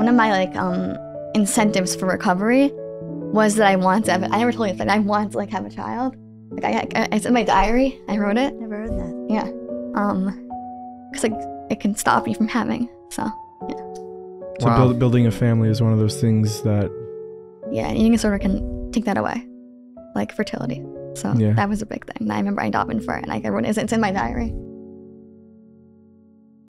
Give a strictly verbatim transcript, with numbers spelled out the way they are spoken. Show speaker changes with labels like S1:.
S1: one of my like um incentives for recovery was that I want to have, I never told you this, like I want to like have a child. Like I, I it's in my diary, I wrote it.
S2: Never heard that.
S1: Yeah. Um, cause like it can stop you from having, so yeah.
S3: So
S4: Wow.
S3: build, building a family is one of those things that,
S1: Yeah, eating disorder can take that away, like fertility. So
S3: Yeah.
S1: that was a big thing that I remember I davened for, and like I wrote it, it's in my diary.